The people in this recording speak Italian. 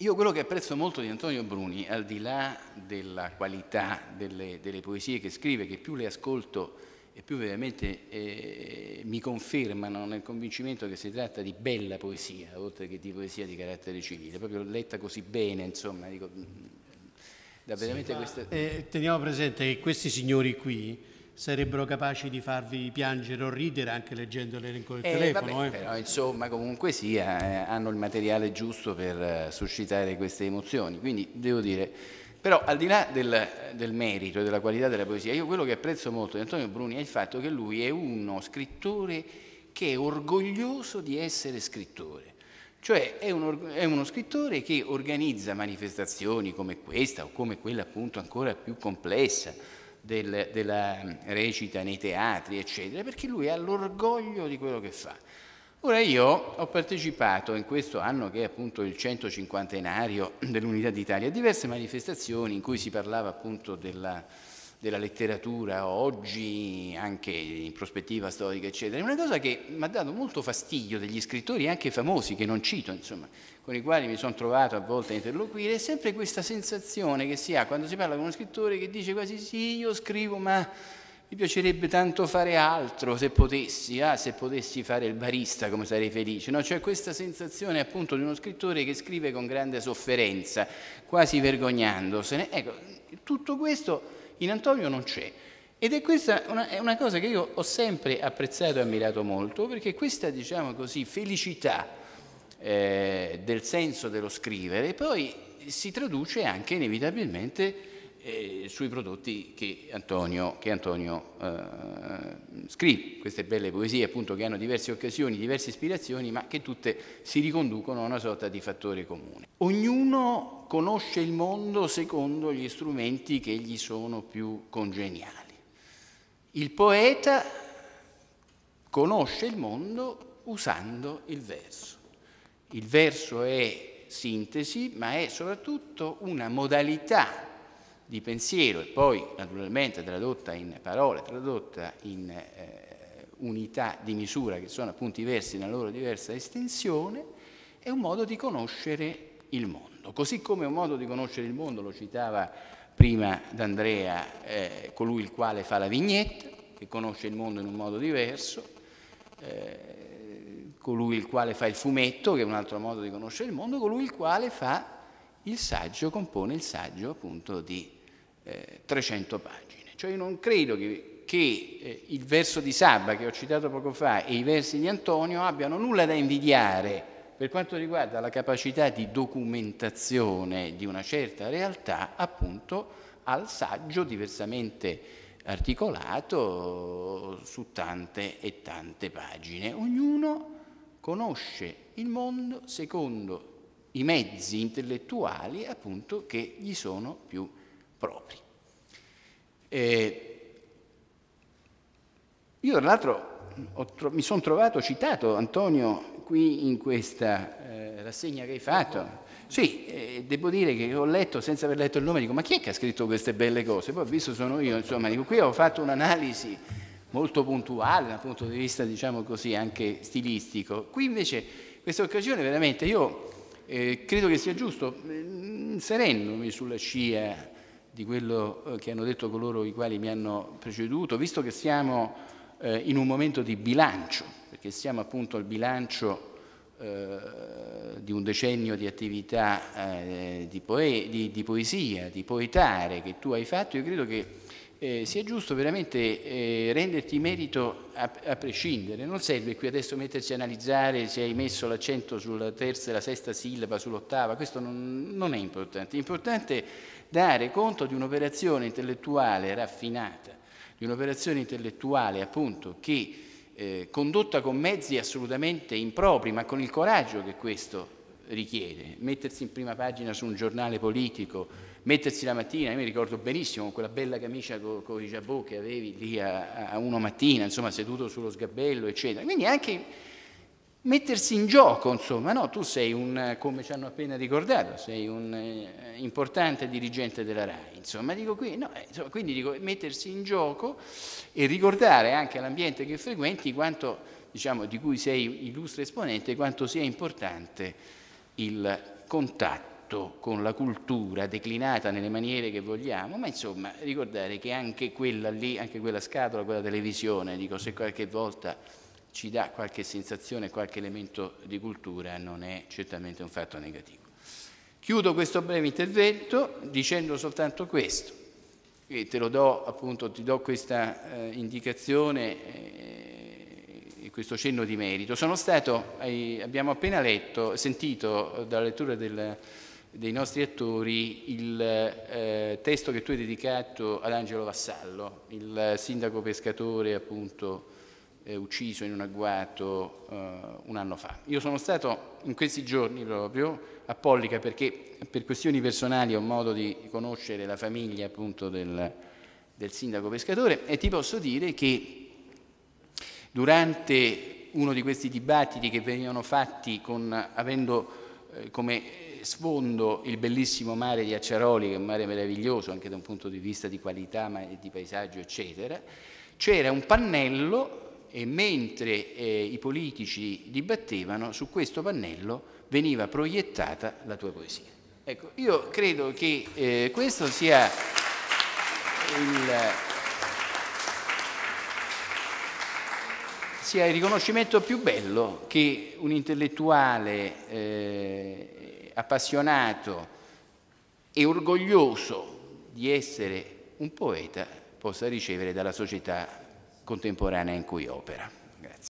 Io quello che apprezzo molto di Antonio Bruni, al di là della qualità delle poesie che scrive, che più le ascolto e più veramente mi confermano nel convincimento che si tratta di bella poesia, oltre che di poesia di carattere civile, proprio letta così bene, insomma, dico, da veramente questa... teniamo presente che questi signori qui sarebbero capaci di farvi piangere o ridere anche leggendo l'elenco del telefono. Vabbè, però insomma comunque sia, hanno il materiale giusto per suscitare queste emozioni, quindi devo dire, però al di là del merito e della qualità della poesia, io quello che apprezzo molto di Antonio Bruni è il fatto che lui è uno scrittore che è orgoglioso di essere scrittore. Cioè è uno scrittore che organizza manifestazioni come questa o come quella appunto ancora più complessa della recita nei teatri, eccetera, perché lui ha l'orgoglio di quello che fa. Ora io ho partecipato in questo anno, che è appunto il 150enario dell'Unità d'Italia, a diverse manifestazioni in cui si parlava appunto della letteratura oggi, anche in prospettiva storica, eccetera. È una cosa che mi ha dato molto fastidio degli scrittori anche famosi, che non cito, insomma, con i quali mi sono trovato a volte a interloquire, è sempre questa sensazione che si ha quando si parla con uno scrittore che dice quasi sì, io scrivo, ma mi piacerebbe tanto fare altro, se potessi fare il barista come sarei felice, no? Cioè questa sensazione appunto di uno scrittore che scrive con grande sofferenza, quasi vergognandosene. Ecco, tutto questo in Antonio non c'è. Ed è questa è una cosa che io ho sempre apprezzato e ammirato molto, perché questa, diciamo così, felicità del senso dello scrivere poi si traduce anche inevitabilmente sui prodotti che Antonio scrive, queste belle poesie appunto che hanno diverse occasioni, diverse ispirazioni, ma che tutte si riconducono a una sorta di fattore comune. Ognuno conosce il mondo secondo gli strumenti che gli sono più congeniali. Il poeta conosce il mondo usando il verso. Il verso è sintesi, ma è soprattutto una modalità di pensiero e poi naturalmente tradotta in parole, tradotta in unità di misura che sono appunto i versi nella loro diversa estensione, è un modo di conoscere il mondo. Così come un modo di conoscere il mondo, lo citava prima D'Andrea, colui il quale fa la vignetta, che conosce il mondo in un modo diverso, colui il quale fa il fumetto, che è un altro modo di conoscere il mondo, colui il quale fa il saggio, compone il saggio appunto di 300 pagine. Cioè io non credo che il verso di Sabba che ho citato poco fa e i versi di Antonio abbiano nulla da invidiare per quanto riguarda la capacità di documentazione di una certa realtà appunto al saggio diversamente articolato su tante e tante pagine. Ognuno conosce il mondo secondo i mezzi intellettuali appunto che gli sono più propri. Io tra l'altro mi sono trovato citato, Antonio, qui in questa rassegna che hai fatto. Sì, devo dire che ho letto, senza aver letto il nome, dico ma chi è che ha scritto queste belle cose? Poi ho visto sono io, insomma, dico qui ho fatto un'analisi molto puntuale dal punto di vista, diciamo così, anche stilistico. Qui invece questa occasione veramente io credo che sia giusto, inserendomi sulla scia di quello che hanno detto coloro i quali mi hanno preceduto, visto che siamo in un momento di bilancio, perché siamo appunto al bilancio di un decennio di attività di poesia, di poetare che tu hai fatto, io credo che sia giusto veramente renderti merito a prescindere. Non serve qui adesso mettersi a analizzare se hai messo l'accento sulla terza e la sesta sillaba, sull'ottava, questo non è importante. È importante dare conto di un'operazione intellettuale raffinata, di un'operazione intellettuale appunto che condotta con mezzi assolutamente impropri, ma con il coraggio che questo richiede. Mettersi in prima pagina su un giornale politico, mettersi la mattina, io mi ricordo benissimo con quella bella camicia con i jabot che avevi lì a 1 mattina, insomma seduto sullo sgabello, eccetera. Quindi anche mettersi in gioco, insomma, no? Tu sei come ci hanno appena ricordato, sei un importante dirigente della RAI, insomma, dico qui, no, insomma, quindi dico mettersi in gioco e ricordare anche all'ambiente che frequenti quanto, diciamo, di cui sei illustre esponente, quanto sia importante il contatto fatto con la cultura declinata nelle maniere che vogliamo, ma insomma ricordare che anche quella lì, anche quella scatola, quella televisione, dico, se qualche volta ci dà qualche sensazione, qualche elemento di cultura, non è certamente un fatto negativo. Chiudo questo breve intervento dicendo soltanto questo, e te lo do appunto, ti do questa indicazione e questo cenno di merito. Sono stato, abbiamo appena sentito dalla lettura dei nostri attori il testo che tu hai dedicato ad Angelo Vassallo, il sindaco pescatore appunto ucciso in un agguato un anno fa. Io sono stato in questi giorni proprio a Pollica perché per questioni personali ho modo di conoscere la famiglia appunto del sindaco pescatore e ti posso dire che durante uno di questi dibattiti che venivano fatti avendo come sfondo il bellissimo mare di Acciaroli, che è un mare meraviglioso anche da un punto di vista di qualità e di paesaggio eccetera, c'era un pannello e mentre i politici dibattevano, su questo pannello veniva proiettata la tua poesia. Ecco, io credo che questo sia il riconoscimento più bello che un intellettuale appassionato e orgoglioso di essere un poeta possa ricevere dalla società contemporanea in cui opera.